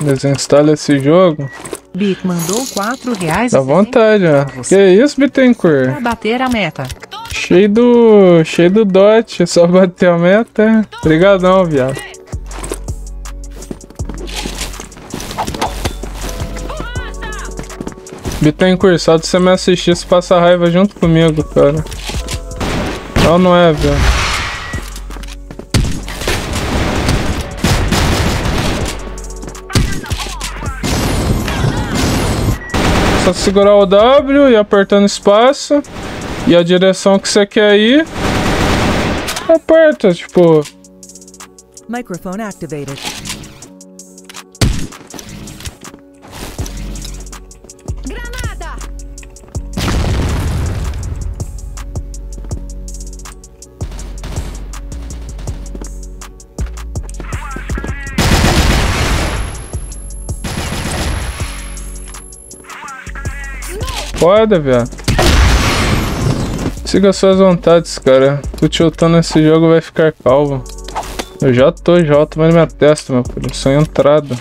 Desinstala esse jogo. Bic mandou R$4. Dá vontade, ó. Que isso, Bittencourt? Pra bater a meta. Cheio do dot, só bater a meta. Obrigadão, viado. Bittencourt, só de você me assistir, você passa raiva junto comigo, cara. Não, não é, velho. Só segurar o W e apertando espaço. E a direção que você quer ir. Aperta, tipo. Microphone activated. Granada! Foda, viado. Siga suas vontades, cara. Tu tiltando esse jogo vai ficar calvo. Eu já tô tomando minha testa, meu filho. Sou entrada.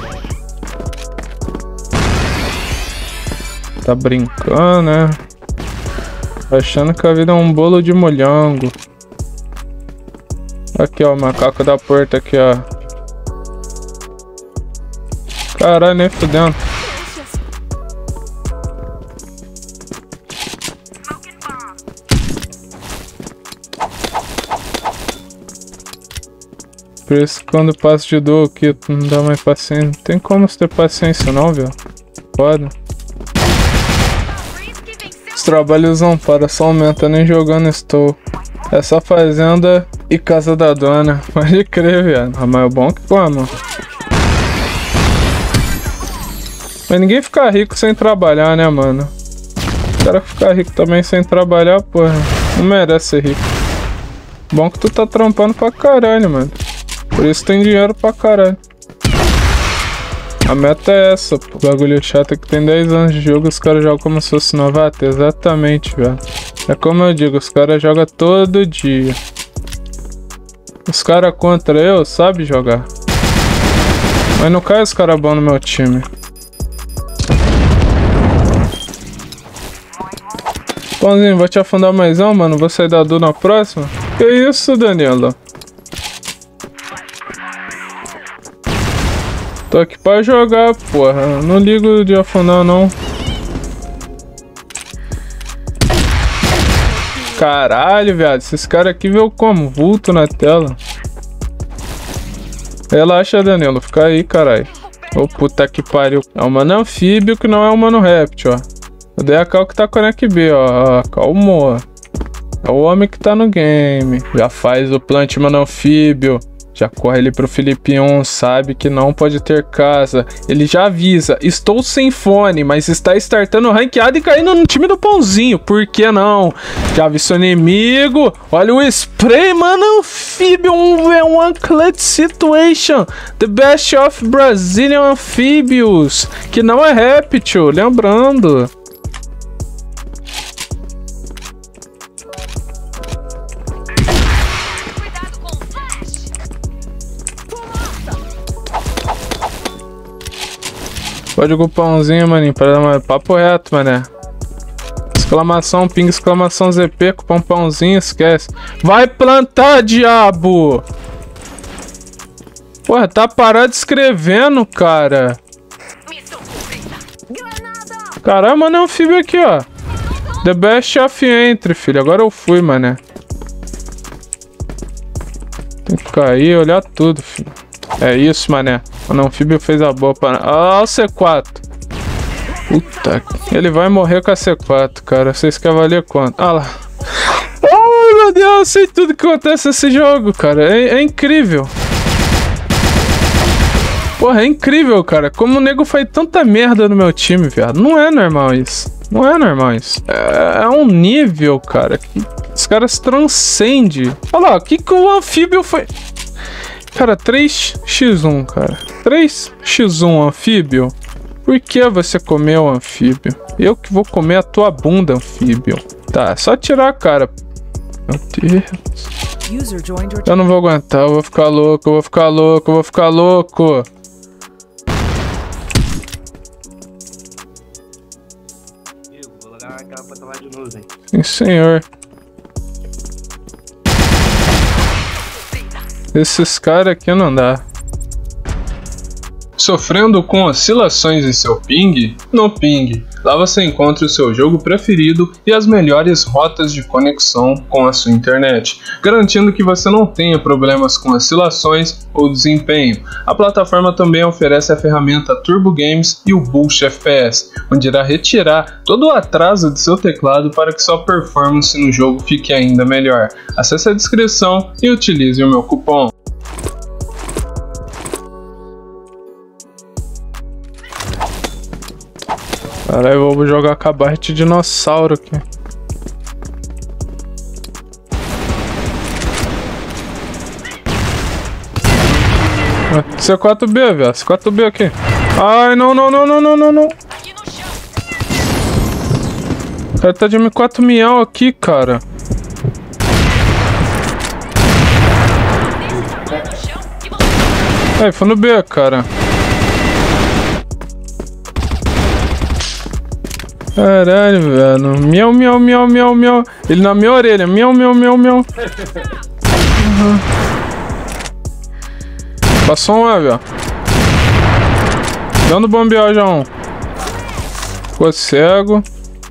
Tá brincando, né? Achando que a vida é um bolo de molhango. Aqui, ó, o macaco da porta aqui, ó. Caralho, nem fudendo. Por isso que quando passa de duo aqui, tu não dá mais paciência. Não tem como você ter paciência não, viu? Foda. Os trabalhos não param, só aumenta, nem jogando estou. É só fazenda e casa da dona. Pode crer, viado. Mas é bom que como. Mas ninguém fica rico sem trabalhar, né, mano? O cara ficar rico também sem trabalhar, porra, não merece ser rico. Bom que tu tá trampando pra caralho, mano. Por isso tem dinheiro pra caralho. A meta é essa, pô. O bagulho chato é que tem 10 anos de jogo, os caras jogam como se fosse novato. Exatamente, velho. É como eu digo, os caras jogam todo dia. Os caras contra eu sabem jogar. Mas não cai os caras bons no meu time. Pãozinho, vou te afundar mais um, mano. Vou sair da Du na próxima. Que isso, Danilo? Tô aqui pra jogar, porra. Não ligo de afundar, não. Caralho, viado. Esses caras aqui veio como? Vulto na tela. Relaxa, Danilo. Fica aí, caralho. Ô, puta que pariu. É um mano anfíbio que não é um mano réptil, ó. O DK que tá com a NEC-B, ó. Calmou. É o homem que tá no game. Já faz o plant mano anfíbio. Já corre ele pro Felipe1, sabe que não pode ter casa. Ele já avisa, estou sem fone, mas está startando ranqueado e caindo no time do Pãozinho. Por que não? Já viu seu inimigo? Olha o spray, mano, anfíbio, one clutch situation. The best of Brazilian amphibious. Que não é réptil, lembrando. Código Pãozinho, maninho, para dar uma papo reto, mané. Exclamação, ping, exclamação ZP, cupom Pãozinho, esquece. Vai plantar, diabo! Porra, tá parado escrevendo, cara. Caramba, mano, é um anfíbio aqui, ó. The best of entry, filho. Agora eu fui, mané. Tem que cair, olhar tudo, filho. É isso, mané. O anfíbio fez a boa para... Ah, o C4. Puta. Ele vai morrer com a C4, cara. Vocês querem valer quanto? Ah lá. Ai, meu Deus. Eu sei tudo que acontece nesse jogo, cara. É incrível. Porra, é incrível, cara. Como o nego faz tanta merda no meu time, viado. Não é normal isso. Não é normal isso. É um nível, cara, que os caras transcendem. Olha lá, o que o anfíbio foi... Cara, 3x1, cara. 3x1 anfíbio. Por que você comeu anfíbio? Eu que vou comer a tua bunda, anfíbio. Tá, é só tirar a cara. Meu Deus. Eu não vou aguentar, eu vou ficar louco, eu vou ficar louco, eu vou ficar louco. olhar aquela foto lá de novo, velho. Sim, senhor. Esses caras aqui não dá. Sofrendo com oscilações em seu ping? No Ping. Lá você encontra o seu jogo preferido e as melhores rotas de conexão com a sua internet, garantindo que você não tenha problemas com oscilações ou desempenho. A plataforma também oferece a ferramenta Turbo Games e o Boost FPS, onde irá retirar todo o atraso de seu teclado para que sua performance no jogo fique ainda melhor. Acesse a descrição e utilize o meu cupom. Caralho, eu vou jogar com a barra de dinossauro aqui. C4B, velho. C4B aqui. Ai, não. O cara tá de M4 miau aqui, cara. Ai, foi no B, cara. Caralho, velho. Miau. Ele na minha orelha. Miau. Uhum. Passou um lá, velho. Dando bombear já um. Ficou cego.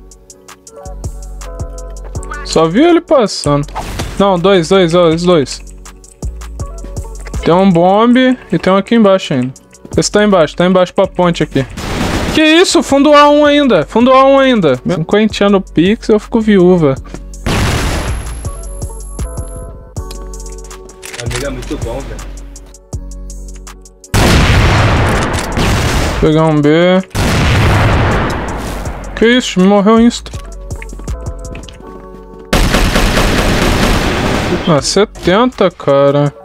Só vi ele passando. Não, dois. Tem um bombe e tem um aqui embaixo ainda. Esse tá embaixo pra ponte aqui. Que isso? Fundo A1 ainda. Mesmo coenteando o Pix, eu fico viúva. Amigo é muito bom, velho. Pegar um B. Que isso? Me morreu insta. Ah, 70, cara.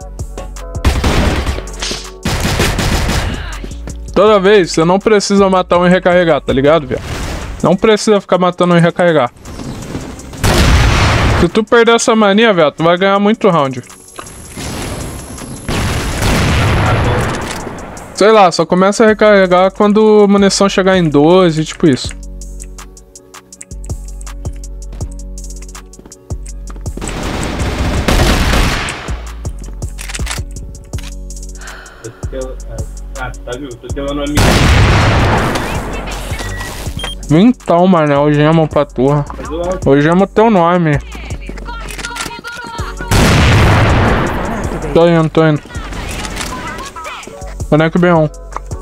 Toda vez, você não precisa matar um e recarregar, tá ligado, velho? Não precisa ficar matando um e recarregar. Se tu perder essa mania, velho, tu vai ganhar muito round. Sei lá, só começa a recarregar quando a munição chegar em 12, tipo isso. Tá viu? Tô tendo um amigo. Então, mano, eu gemo pra turra. Eu gemo teu nome. Tô indo. Boneco B1.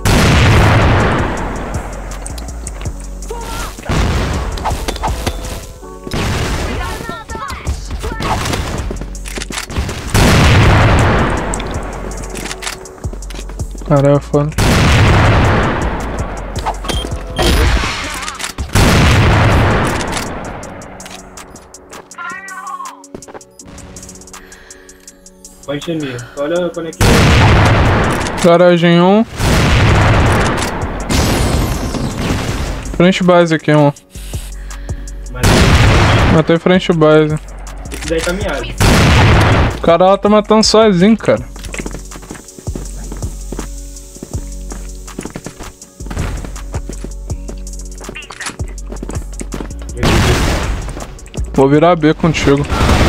Caralho, foda. Pode encher. Olha quando é que Garagem 1. Frente base aqui, um. Matei frente base. Esse daí tá miado. O cara lá tá matando sozinho, cara. Vou virar B contigo.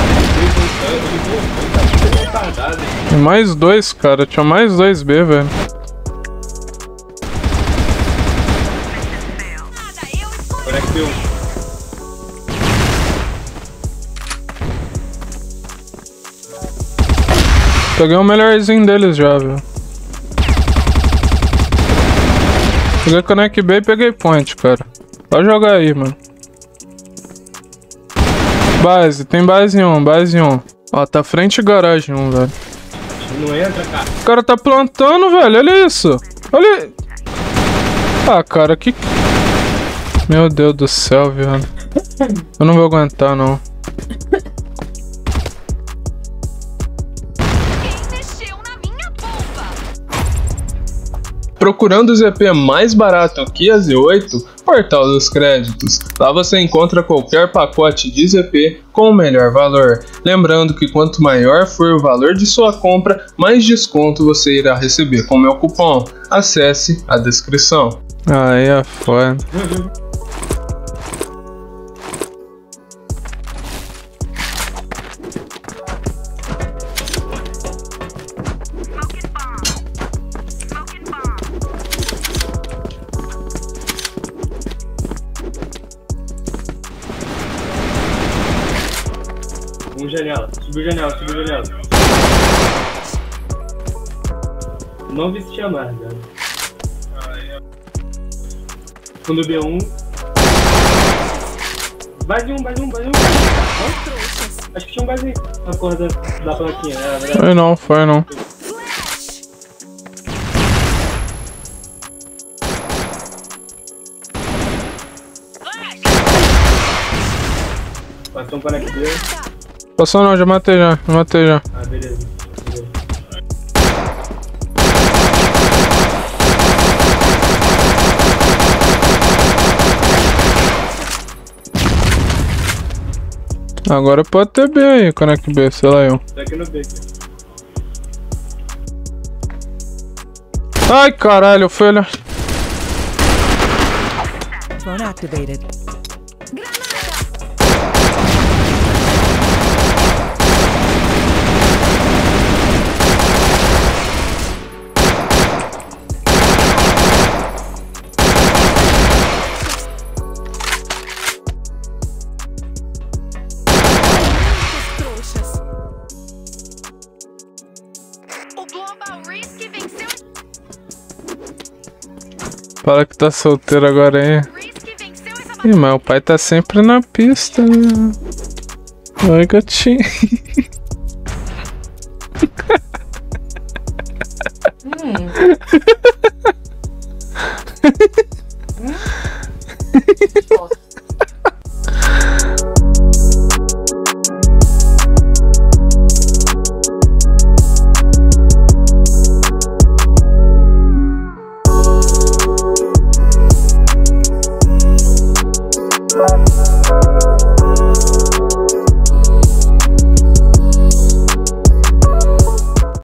Tem mais dois, cara. Tinha mais dois B, velho. Peguei o melhorzinho deles já, velho. Peguei Connect B e peguei Point, cara. Pode jogar aí, mano. Base, tem base 1. Ó, tá frente garagem 1, velho. Não entra, cara. O cara tá plantando, velho. Olha isso. Olha. Ah, cara, que... Meu Deus do céu, velho. Eu não vou aguentar, não. Procurando o ZP mais barato que a Z8? Portal dos Créditos. Lá você encontra qualquer pacote de ZP com o melhor valor. Lembrando que quanto maior for o valor de sua compra, mais desconto você irá receber com o meu cupom. Acesse a descrição. Aí é foda. janela. Subiu janela. Não vi se chamar, cara. Fundo B1. Base 1. Acho que tinha um base na corda da plaquinha, né? Foi não. Passou um conector. Passou não, já matei já. Ah, beleza. Agora pode ter B aí, Connect B, sei lá eu. Tá aqui no B. Ai, caralho, foi olhar. Phone activated. Trouxas. O Global Risk venceu. Fala que tá solteiro agora aí. Risk venceu essa Ih, mas o pai tá sempre na pista. Oi, gatinho.